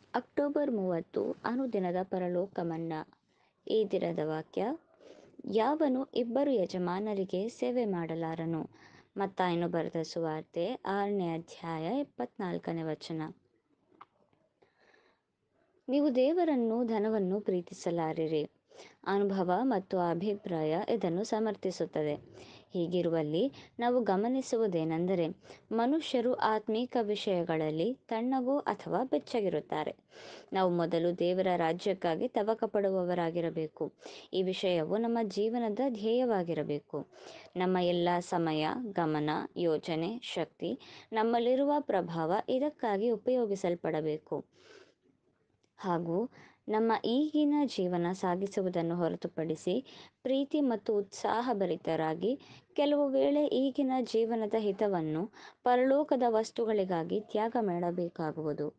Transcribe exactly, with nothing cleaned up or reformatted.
October ಮೂವತ್ತು ಅನುದಿನದ ಪರಲೋಕ ಮನ್ನಾ. ಈ ದಿನದ ವಾಕ್ಯ: ಯಾವನು ಇಬ್ಬರು ಯಜಮಾನರಿಗೆ ಸೇವೆ ಮಾಡಲಾರನು. ಮತ್ತಾಯನು ಬರೆದ ಸುವಾರ್ತೆ ಆರನೇ ಅಧ್ಯಾಯ ಇಪ್ಪತ್ನಾಲ್ಕನೇ ವಚನ. ನೀವು ದೇವರನ್ನು ಧನವನ್ನು ಪ್ರೀತಿಸಲಾರಿರಿ. ಅನುಭವ ಮತ್ತು ಅಭಿಪ್ರಾಯ ಇದನ್ನು ಸಮರ್ಥಿಸುತ್ತದೆ. ಹೀಗಿರುವಲ್ಲಿ ನಾವು ಗಮನಿಸುವುದೇನೆಂದರೆ, ಮನುಷ್ಯರು ಆತ್ಮೀಕ ವಿಷಯಗಳಲ್ಲಿ ತಣ್ಣಗೂ ಅಥವಾ ಬೆಚ್ಚಗಿರುತ್ತಾರೆ. ನಾವು ಮೊದಲು ದೇವರ ರಾಜ್ಯಕ್ಕಾಗಿ ತವಕ ಪಡುವವರಾಗಿರಬೇಕು. ಈ ವಿಷಯವು ನಮ್ಮ ಜೀವನದ ಧ್ಯೇಯವಾಗಿರಬೇಕು. ನಮ್ಮ ಎಲ್ಲ ಸಮಯ, ಗಮನ, ಯೋಚನೆ, ಶಕ್ತಿ, ನಮ್ಮಲ್ಲಿರುವ ಪ್ರಭಾವ ಇದಕ್ಕಾಗಿ ಉಪಯೋಗಿಸಲ್ಪಡಬೇಕು. ಹಾಗೂ ನಮ್ಮ ಈಗಿನ ಜೀವನ ಸಾಗಿಸುವುದನ್ನು ಹೊರತುಪಡಿಸಿ ಪ್ರೀತಿ ಮತ್ತು ಉತ್ಸಾಹಭರಿತರಾಗಿ ಕೆಲವು ವೇಳೆ ಈಗಿನ ಜೀವನದ ಹಿತವನ್ನು ಪರಲೋಕದ ವಸ್ತುಗಳಿಗಾಗಿ ತ್ಯಾಗ ಮಾಡಬೇಕಾಗುವುದು.